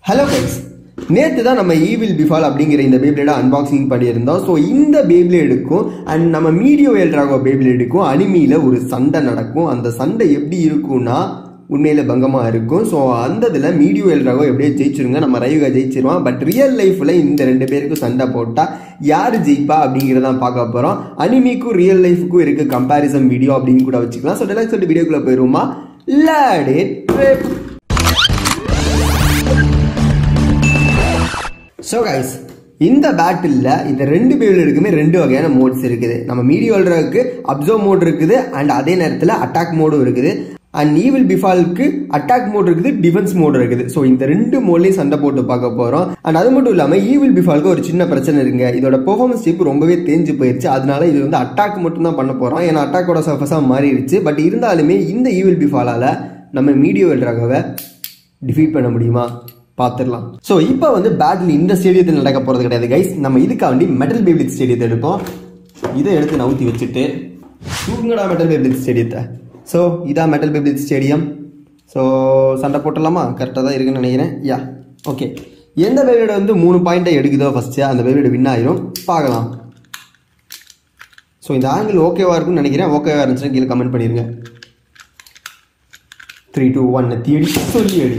Hello guys, நேத்து தான் நம்ம ஈவில் பிஃபால் அப்படிங்கிற இந்த பேப்ளேட அன்பாக்சிங் பண்ணியிருந்தோம். ஸோ இந்த பேப்ளேடுக்கும் அண்ட் நம்ம மீடியோ எல்ட்ராகோ பேப்ளேடுக்கும் அனிமியில் ஒரு சண்டை நடக்கும். அந்த சண்டை எப்படி இருக்கும்னா உண்மையில பங்கமாக இருக்கும். ஸோ அந்த இதில் மீடியோ எல்ட்ராகோ எப்படியே ஜெயிச்சிருங்க, நம்ம ரைவா ஜெயிச்சிருவான். பட் ரியல் லைஃப்பில் இந்த ரெண்டு பேருக்கும் சண்டை போட்டால் யார் ஜெயிப்பா அப்படிங்கிறதான் பார்க்க போகிறோம். அனிமிக்கும் ரியல் லைஃபுக்கும் இருக்க கம்பேரிசன் வீடியோ அப்படின்னு கூட வச்சுக்கலாம். ஸோ டெலாக் சொல்லிட்டு வீடியோக்குள்ளே போயிடுவோமா? Let it. ஸோ கைஸ், இந்த பேட்டில் இந்த ரெண்டு பேப்ளேடுக்குமே ரெண்டு வகையான மோட்ஸ் இருக்குது. நம்ம மீடியோ எல்ட்ராகோக்கு அப்சர்வ் மோட் இருக்குது அண்ட் அதே நேரத்தில் அட்டாக் மோடும் இருக்குது. அண்ட் ஈவில் பிஃபாலுக்கு அட்டாக் மோட் இருக்குது, டிஃபென்ஸ் மோட் இருக்குது. ஸோ இந்த ரெண்டு மோட்லையும் சண்டை போட்டு பார்க்க போகிறோம். அண்ட் அது மட்டும் இல்லாமல் ஈவில் பிஃபாலுக்கு ஒரு சின்ன பிரச்சனை இருக்குங்க. இதோட பெர்ஃபார்மன்ஸ் சிப் ரொம்பவே தேஞ்சு போயிடுச்சு. அதனால இது வந்து அட்டாக் மட்டும் தான் பண்ண போகிறோம். ஏன்னா அட்டாக்கோட சர்ஃபஸாக மாறிடுச்சு. பட் இருந்தாலுமே இந்த ஈவில் பிஃபாலால் நம்ம மீடியோ எல்ட்ராகோவை டிஃபீட் பண்ண முடியுமா பார்த்துடலாம். ஸோ இப்போ வந்து பேட்டில் இந்த ஸ்டேடியத்தில் நடக்க போகிறது கிடையாது கைஸ். நம்ம இதுக்காண்டி மெட்டல் பேப்ளேட் ஸ்டேடியத்தை எடுப்போம். இதை எடுத்து நவுத்தி வச்சுட்டு தூக்குங்கடா மெட்டல் பேப்ளேட் ஸ்டேடியத்தை. ஸோ இதான் மெட்டல் பேப்ளேட் ஸ்டேடியம். ஸோ சண்டை போட்டலாமா? கரெக்டாக தான் இருக்குன்னு நினைக்கிறேன். Yeah okay. எந்த பேப்ளேட வந்து 3 பாயிண்ட்டை எடுக்குதோ ஃபஸ்ட்டு அந்த பேப்ளேட் வின் ஆயிரும். பார்க்கலாம். ஸோ இந்த ஆங்கிள் ஓகேவா இருக்குன்னு நினைக்கிறேன். ஓகேவா இருந்துச்சுன்னா கீழே கமெண்ட் பண்ணிடுங்க. 3, 2, 1 தேடி சொல்லி அடி.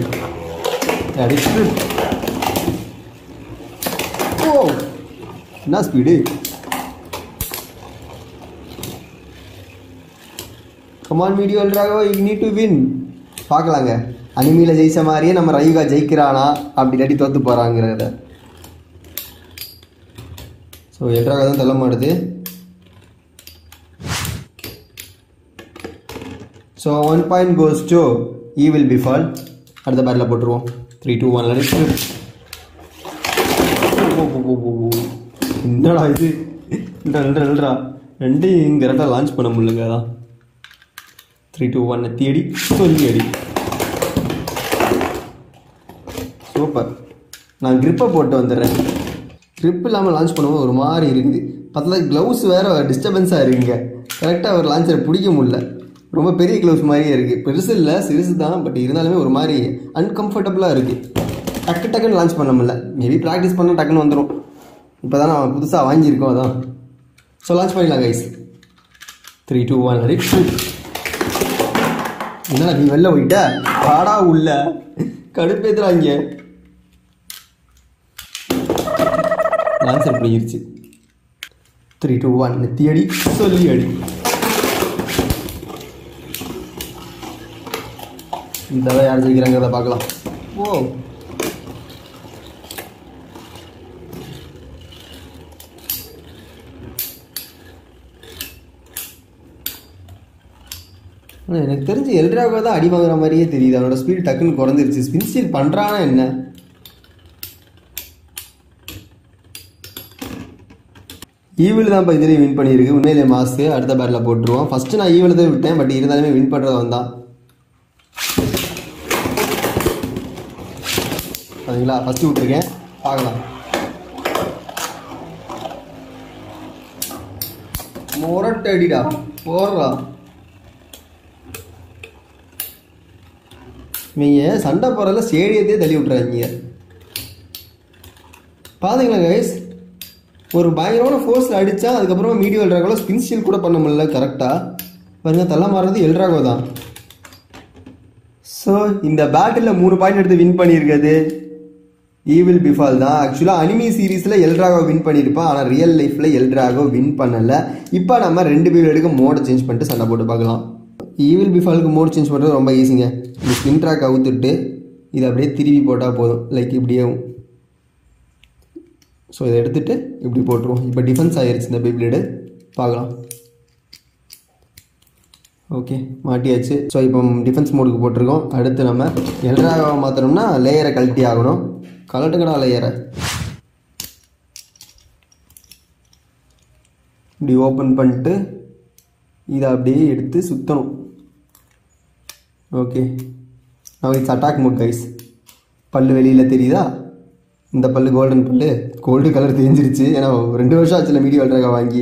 ஓ என்ன speed! Come on Meteo L-Drago, you need to win. பார்க்கலாங்க, அனிமியில் ஜெயிச்ச மாதிரியே நம்ம ரைவா ஜெயிக்கிறானா அப்படி இல்லாட்டி தோற்று போகிறாங்கிறத. ஸோ எல்ட்ராகோ தான் தள்ள மாட்டுது. So 1 point goes to evil befall. அடுத்த பேட்டில் போட்டுருவோம். 3, 2, 1 என்னடா இது? இல்லைடா ரெண்டையும் கரெக்டாக லான்ச் பண்ண முடியலங்க. அதான் 3, 2, 1 தேடி சொல்லி அடி. சூப்பர். நான் கிரிப்பை போட்டு வந்துடுறேன். கிரிப் இல்லாமல் லான்ச் பண்ணும்போது ஒரு மாதிரி இருக்குது. பத்தில் க்ளவுஸ் வேறு டிஸ்டர்பன்ஸாக இருக்குங்க. கரெக்டாக ஒரு லான்ச்சரை பிடிக்க முடியல. ரொம்ப பெரிய க்ளவுஸ் மாதிரியே இருக்குது. பெருசு இல்லை, சிறுசு தான். பட் இருந்தாலுமே ஒரு மாதிரி அன்கம்ஃபர்டபுளாக இருக்குது. டக்குன்னு லான்ச் பண்ண முடியல. மேபி ப்ராக்டிஸ் பண்ணால் டக்குன்னு வந்துடும். இப்போ தான் நான் புதுசாக வாங்கியிருக்கோம். அதான். ஸோ லான்ச் பண்ணிடலாம் கைஸ். 3, 2, 1 ரெடி. என்ன நீ வெளில போயிட்ட? பாடா உள்ள கடுப்பேத்துறாங்க. லான்ச்சர் பண்ணிருச்சு. 3, 2, 1 நெத்தி அடி சொல்லி அடி. இந்த யார் ஜெயிக்கிறாங்கிறத பார்க்கலாம். ஓ எனக்கு தெரிஞ்சு எல்ட்ராகோ தான் அடி வாங்குற மாதிரியே தெரியுது. அவனோட ஸ்பீடு டக்குன்னு குறைஞ்சிருச்சு. ஸ்பின் ஸ்டீல் பண்ணுறானா என்ன? ஈவில் தான் இப்போ இதுலேயும் வின் பண்ணியிருக்கு. உண்மையிலே மாஸ்க்கு. அடுத்த பேட்டில் போட்டுருவோம். ஃபஸ்ட்டு நான் ஈவில் தான் விட்டேன். பட் இருந்தாலுமே வின் பண்ணுறது வந்தான். சரிங்களா? ஃபஸ்ட்டு விட்டுருக்கேன். பார்க்கலாம். மொரட்டு அடிடா போடுறா. நீங்கள் சண்டை போகிறதில்ல ஸ்டேடியத்தையே தள்ளி விட்டுறாங்க. பார்த்தீங்களா கைஸ்? ஒரு பயங்கரமான ஃபோர்ஸில் அடித்தா அதுக்கப்புறமா மீடியோ எல்ட்ராகோவில் ஸ்பின் ஸ்டீல் கூட பண்ண முடியல. கரெக்டாக பாருங்க, தள்ள மாறுறது எல்ட்ராகோ தான். ஸோ இந்த பேட்டில் 3 பாயிண்ட் எடுத்து வின் பண்ணியிருக்கிறது ஈவில் பிஃபால் தான். ஆக்சுவலாக அனிமி சீரீஸில் எல்ட்ராகோ வின் பண்ணியிருப்பான். ஆனால் ரியல் லைஃப்பில் எல்ட்ராகோ வின் பண்ணலை. இப்போ நம்ம ரெண்டு பேருக்கு மோடை சேஞ்ச் பண்ணிட்டு சண்டை போட்டு பார்க்கலாம். ஈவில் பிஃபாலுக்கு மோட் சேஞ்ச் பண்ணுறது ரொம்ப ஈஸிங்க. இந்த ஸ்பின் ட்ராக் அவுத்துட்டு இதை அப்படியே திருப்பி போட்டால் போதும். லைக் இப்படியேவும். ஸோ இதை எடுத்துகிட்டு இப்படி போட்டுருவோம். இப்போ டிஃபென்ஸ் ஆகிருச்சு இந்த பேப்ளேடு. பார்க்கலாம். ஓகே, மாட்டியாச்சு. ஸோ இப்போ டிஃபென்ஸ் மோடுக்கு போட்டிருக்கோம். அடுத்து நம்ம எல்ட்ராகோவை மாற்றணும்னா லேயரை கழட்டி ஆகணும். கலட்டுக்கடா லேயரை. இப்படி ஓப்பன் பண்ணிட்டு இதை அப்படியே எடுத்து சுற்றணும். ஓகே, நான் இட்ஸ் அட்டாக் மோட் கைஸ். பல்லு வெளியில் தெரியுதா? இந்த பல்லு கோல்டன் பல்லு. கோல்டு கலர் தெரிஞ்சிருச்சு. ஏன்னா 2 வருஷம் ஆச்சுல மீடியோ எல்ட்ராகோ வாங்கி.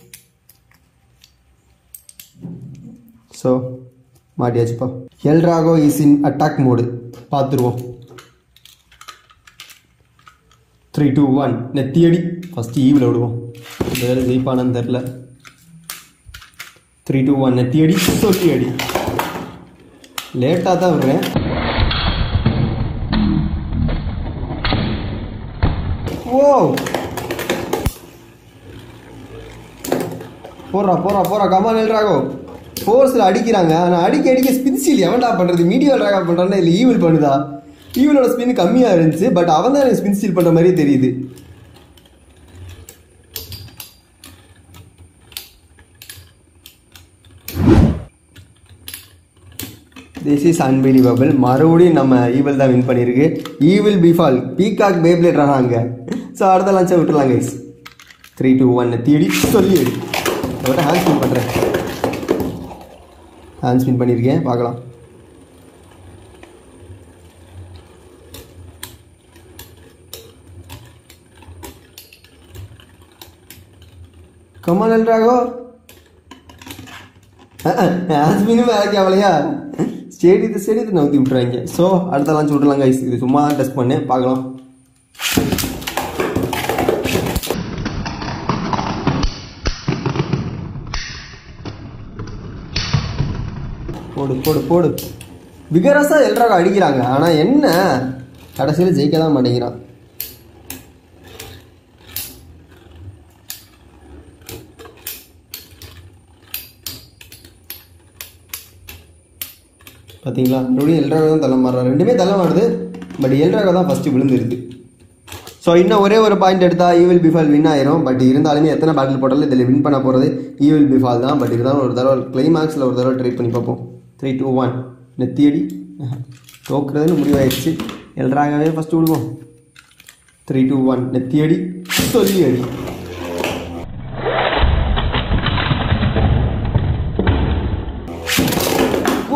ஸோ மாட்டியாச்சுப்பா. L-Drago is in attack mode. பார்த்துருவோம். 3 2 1 நெத்தியடி ஃபர்ஸ்ட் ஈவில் விடுவோம் வேற ஜெயிப்பானு தெரியல 3 2 1 நெத்தியடி சொல்லி அடி லேட்டாக தான் விடுறேன் ஓ போறா கமான் எல்ராகோ ஃபோர்ஸில் அடிக்கிறாங்க ஆனால் அடிக்க ஸ்பின் ஸ்டீல் எவன்டா பண்ணுறது மீடியோ ட்ராகா பண்ணுறான்னா இல்லை ஈவில் பண்ணுதா ஈவிலோட ஸ்பின் கம்மியாக இருந்துச்சு பட் அவன் தான் எனக்கு ஸ்பின் ஸ்டீல் பண்ணுற மாதிரியே தெரியுது திஸ் இஸ் அன்பிலீவபிள் மறுபடியும் நம்ம ஈவில் தான் வின் பண்ணியிருக்கு ஈவில் பிஃபால் பீகாக் பேப்லேட் ஆனாங்க ஸோ அடுத்த லஞ்சை விட்டுலாம் கைஸ் 3 2 1 தேடி சொல்லி அவர்கிட்ட ஹேண்ட் ஸ்பின் பண்ணுறேன் ஹேண்ட் ஸ்பின் பண்ணியிருக்கேன் பார்க்கலாம் கமான் எல்ராகோ ஹேண்ட் ஸ்பின்னும் வேலைக்கு அவளையா ஸ்டேடியத்தை நவுத்தி விட்டுறாங்க ஸோ அடுத்த லான்ச் விட்டுலாம் கைஸ் இது சும்மா தான் டெஸ்ட் பண்ணேன் பார்க்கலாம் போடு விகரஸாக எல்ராகோ அடிக்கிறாங்க ஆனால் என்ன கடைசியில் ஜெயிக்க தான் மாட்டேங்கிறான் பார்த்தீங்களா மறுபடியும் எல்ராகோ தான் தள்ள மாறுறான் ரெண்டுமே தள்ள மாறுது பட் எல்ராகோ தான் ஃபஸ்ட்டு விழுந்துருது ஸோ இன்னும் ஒரே ஒரு பாயிண்ட் எடுத்தால் ஈவில் பிஃபால் வின் ஆயிரும் பட் இருந்தாலுமே எத்தனை பேட்டில் போட்டாலும் இதில் வின் பண்ண போகிறது ஈவில் பிஃபால் தான் பட் இருந்தாலும் ஒரு தடவை கிளைமேக்ஸில் ஒரு தடவை ட்ரை பண்ணி பார்ப்போம் 3 2 1 நெத்தியடி தோக்குறதுன்னு முடிவாயிடுச்சு எல்ராகவே ஃபஸ்ட்டு விடுவோம் 3 2 1 நெத்தியடி சொல்லி அடி ஓ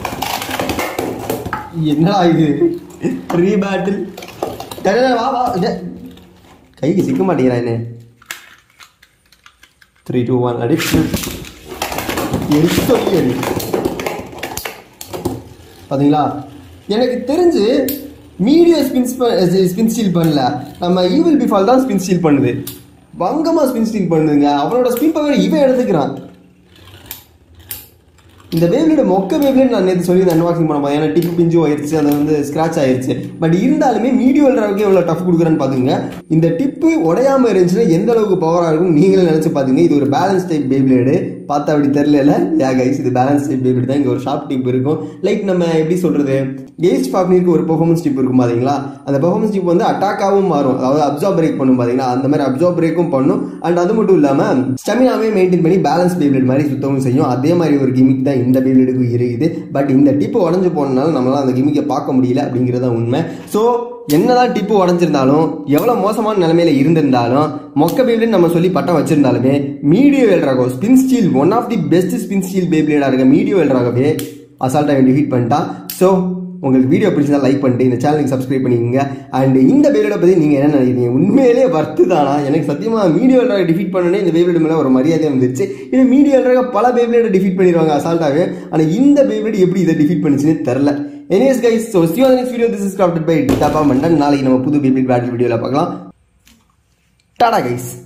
என்னடா இது ரீபேட்டில் வா கைக்கு சிக்க மாட்டேங்கிறா என்ன 3 2 1 அடி சொல்லி அடி பார்த்தீங்களா எனக்கு தெரிஞ்சு மீடியோ ஸ்பின் ஸ்டீல் பண்ணல நம்ம ஈவில் பிஃபால் தான் ஸ்பின் ஸ்டீல் பண்ணுது பங்கமாக ஸ்பின் ஸ்டீல் பண்ணுதுங்க அவனோட ஸ்பின் பவர் இவன் எடுத்துக்கிறான் இந்த பேப்லேட் மொக்க பேப்லேட் நான் நேற்று சொல்லி அன்பாக்சிங் பண்ண ஏன்னா டிப்பு பிஞ்சு ஆயிடுச்சு அது வந்து ஸ்க்ராட்ச் ஆயிடுச்சு பட் இருந்தாலுமே மீடியோ எல்ராகோக்கு எவ்வளோ டஃப் கொடுக்குறான்னு பார்த்துங்க இந்த டிப்பு உடையாமல் இருந்துச்சுன்னா எந்த அளவுக்கு பவராக இருக்கும் நீங்களே நினச்சி பார்த்துங்க இது ஒரு பேலன்ஸ் டைப் பேப்லேடு பார்த்தா அப்படி தெரியல கைஸ் இது பேலன்ஸ் டைப் பேப்லேட் தான் இங்கே ஒரு ஷார்ப் டிப் இருக்கும் லைக் நம்ம எப்படி சொல்கிறது கேஜ் ஃபாப்னிக்கு ஒரு பெர்ஃபார்மன்ஸ் டிப் இருக்கும் பார்த்தீங்களா அந்த பெர்ஃபார்மன்ஸ் டிப் வந்து அட்டாக்காகவும் மாறும் அதாவது அப்சார்ப் பிரேக் பண்ணும் பார்த்தீங்களா அந்த மாதிரி அப்சார்ப் பிரேக்கும் பண்ணும் அண்ட் அது மட்டும் இல்லாமல் ஸ்டெமினாவே மெயின்டைன் பண்ணி பேலன்ஸ் பேப்லேட் மாதிரி சுத்தவும் செய்யும் அதே மாதிரி ஒரு கிமிக் தான் இந்த பேப்லேடுக்கு இருக்குது பட் இந்த டிப்பு உடஞ்சு போனதுனால நம்மளால அந்த கிமிக்கை பார்க்க முடியல அப்படிங்கிறத உண்மை ஸோ என்னதான் டிப்பு உடஞ்சிருந்தாலும் எவ்வளோ மோசமான நிலைமையில இருந்திருந்தாலும் மொக்க பேப்லேட் நம்ம சொல்லி பட்டம் வச்சிருந்தாலுமே Meteo L-Drago spin steal one of the best spin steal பேப்லேடாக இருக்க மீடியோ எல்ராகோவே அசால்ட்டாக டிஃபீட் பண்ணிட்டான் ஸோ உங்களுக்கு வீடியோ பிடிச்சா லைக் பண்ணிட்டு இந்த சேனலுக்கு சப்ஸ்கிரைப் பண்ணிக்கோங்க அண்ட் இந்த பேப்லேடை பற்றி நீங்கள் என்ன நினைக்கிறீங்க உண்மையிலேயே வர்த்து தானா எனக்கு சத்தியமாக மீடியோ எல்ராகோ டிஃபீட் பண்ணனே இந்த பேப்லேட் மேலே ஒரு மரியாதை வந்துருச்சு இது மீடியோ எல்ராகோ பல பேப்லேட்டை டிஃபீட் பண்ணிடுவாங்க அசால்ட்டாகவே ஆனால் இந்த பேப்லேட் எப்படி இதை டிஃபீட் பண்ணிச்சுன்னு தெரில anyways guys so see you on the next video this is crafted by Dapa Mandan நாளைக்கு நம்ம புது பேப்லேட் பேட்டில் வீடியோவில் பார்க்கலாம் டாடா guys